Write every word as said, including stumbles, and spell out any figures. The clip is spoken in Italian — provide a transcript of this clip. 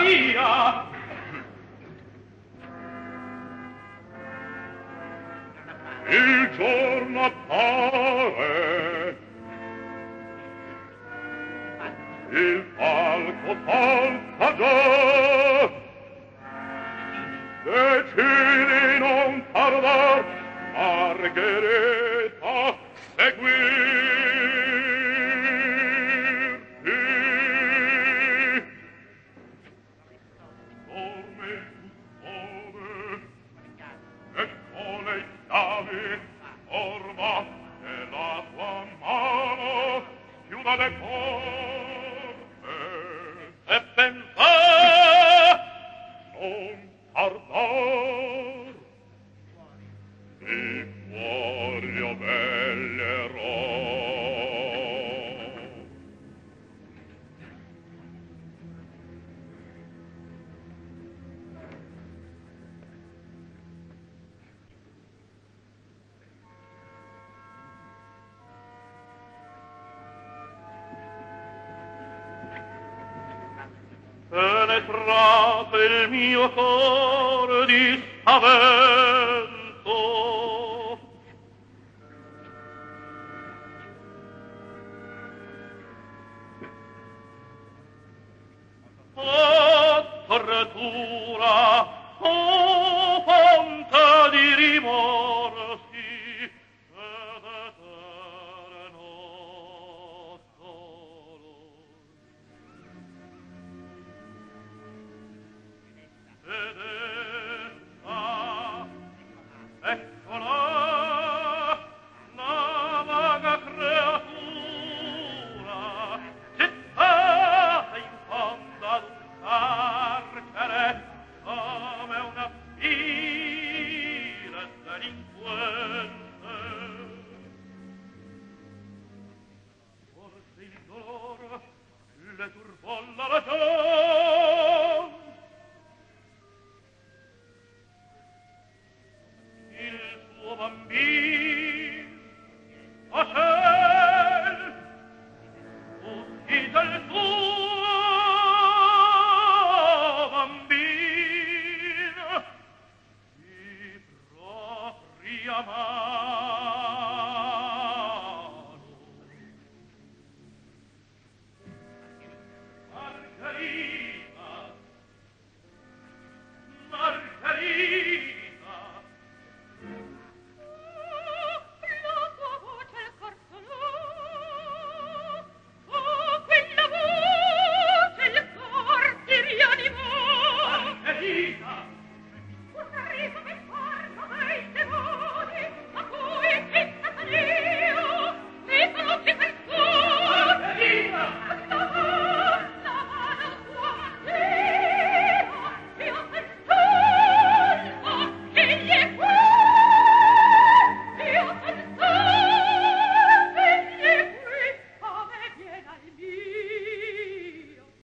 via. Il giorno appare, il palco salta già, decidi non tardar, Marghereta, seguirti. Dorme il custode, ecco le chiavi, orma nella tua mano, chiuda le porte e ben fa, non tardar. Il cuore io veglierò. Penetrate il mio cor di spavento, oh tortura, oh fonte di rimorsi ed eterno dolore. Ed essa, eccola, la vaga creatura, gettata in fondo ad un carcere, come una vile delinquente. Forse il dolore le turbò la ragione,